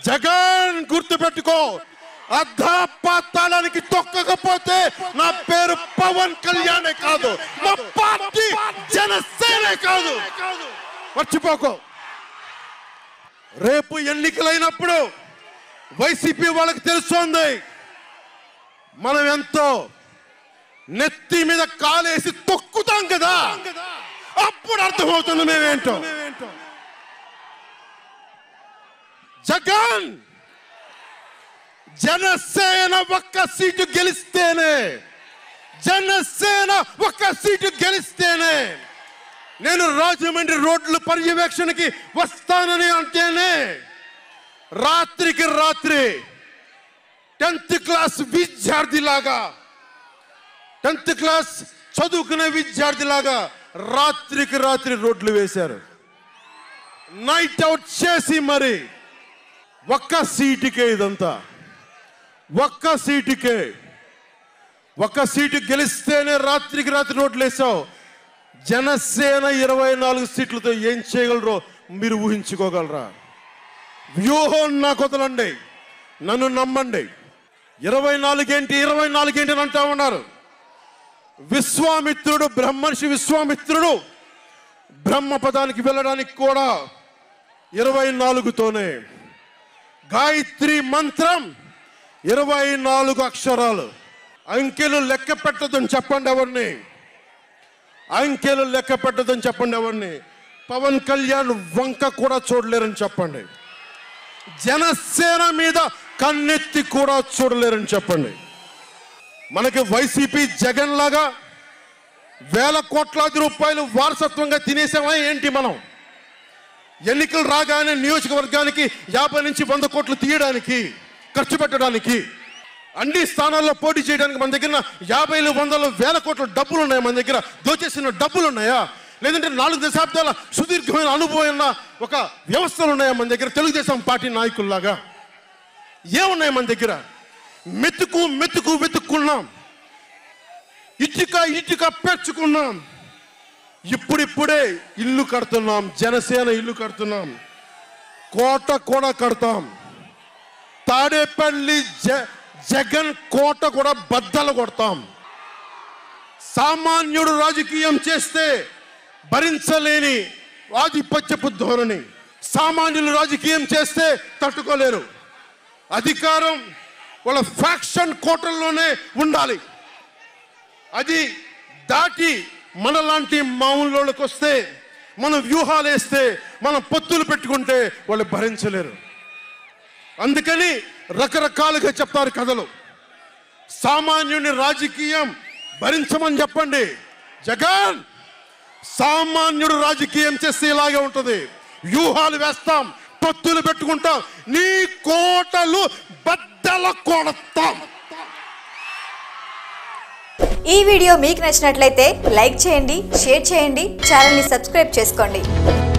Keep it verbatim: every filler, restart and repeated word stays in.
జగన్ గుర్తుపెట్టుకో, అర్ధపాతాళానికి తొక్కకపోతే నా పేరు పవన్ కళ్యాణే కాదు, మా పార్టీ జనసేనే కాదు, మర్చిపోకో. రేపు ఎన్నికలైనప్పుడు వైసీపీ వాళ్ళకి తెలుస్తోంది మనం ఎంతో. నెత్తి మీద కాలేసి తొక్కుతాం కదా, అప్పుడు అర్థమవుతుంది మేమేంటో. జగన్ జనసేన ఒక్క సీటు గెలిస్తేనే, జనసేన ఒక్క సీటు గెలిస్తేనే నేను రాజమండ్రి రోడ్ల పర్యవేక్షణకి వస్తానని అంటేనే రాత్రికి రాత్రి టెన్త్ క్లాస్ విద్యార్థిలాగా, టెన్త్ క్లాస్ చదువుకునే విద్యార్థిలాగా రాత్రికి రాత్రి రోడ్లు వేశారు. నైట్ అవుట్ చేసి మరి ఒక్క సీటుకే ఇదంతా, ఒక్క సీటుకే. ఒక్క సీటు గెలిస్తేనే రాత్రికి రాత్రి రోడ్లు వేసావు. జనసేన ఇరవై నాలుగు సీట్లతో ఏం చేయగలరో మీరు ఊహించుకోగలరా? వ్యూహం నాకు వదలండి, నన్ను నమ్మండి. ఇరవై నాలుగేంటి ఇరవై నాలుగేంటి అని అంటా ఉన్నారు. విశ్వామిత్రుడు, బ్రహ్మర్షి విశ్వామిత్రుడు బ్రహ్మ పదానికి వెళ్ళడానికి కూడా ఇరవై నాలుగుతోనే. గాయత్రి మంత్రం ఇరవై నాలుగు అక్షరాలు. అంకెలు లెక్క పెట్టదని చెప్పండి ఎవరిని, అంకెలు లెక్క పెట్టదని చెప్పండి ఎవరిని. పవన్ కళ్యాణ్ వంక కూడా చూడలేరని చెప్పండి. జనసేన మీద కన్నెత్తి కూడా చూడలేరని చెప్పండి. మనకి వైసీపీ జగన్ లాగా వేల కోట్లాది రూపాయలు వారసత్వంగా తినేసామా ఏంటి? మనం ఎన్నికలు రాగానే నియోజకవర్గానికి యాభై నుంచి వంద కోట్లు తీయడానికి, ఖర్చు పెట్టడానికి, అన్ని స్థానాల్లో పోటీ చేయడానికి మన దగ్గర యాభైలు వందలు వేల కోట్ల డబ్బులు ఉన్నాయా? మన దగ్గర దోచేసిన డబ్బులు ఉన్నాయా? లేదంటే నాలుగు దశాబ్దాల సుదీర్ఘమైన అనుభవం ఉన్న ఒక వ్యవస్థలు ఉన్నాయా మన దగ్గర? తెలుగుదేశం పార్టీ నాయకుల్లాగా ఏమున్నాయి మన దగ్గర? మెతుకు మెతుకు వెతుక్కున్నాం, ఇటుక ఇటుక పెంచుకున్నాం. ఇప్పుడిప్పుడే ఇల్లు కడుతున్నాం, జనసేన ఇల్లు కడుతున్నాం, కోట కూడా కడతాం. తాడేపల్లి జ జగన్ కోట కూడా బద్దలు కొడతాం. సామాన్యుడు రాజకీయం చేస్తే భరించలేని ఆధిపత్యపు ధోరణి, సామాన్యులు రాజకీయం చేస్తే తట్టుకోలేరు. అధికారం వాళ్ళ ఫ్యాక్షన్ కోటల్లోనే ఉండాలి. అది దాటి మనలాంటి మామూలులోకి వస్తే, మనం వ్యూహాలు వేస్తే, మనం పొత్తులు పెట్టుకుంటే వాళ్ళు భరించలేరు. అందుకని రకరకాలుగా చెప్తారు కథలు. సామాన్యుని రాజకీయం భరించమని చెప్పండి. జగన్ సామాన్యుడు రాజకీయం చేస్తే ఇలాగే ఉంటుంది. వ్యూహాలు వేస్తాం, పొత్తులు పెట్టుకుంటాం, నీ కోటలు బద్దల కొడతాం. ఈ వీడియో మీకు నచ్చినట్లయితే లైక్ చేయండి, షేర్ చేయండి, ఛానల్ని సబ్స్క్రైబ్ చేసుకోండి.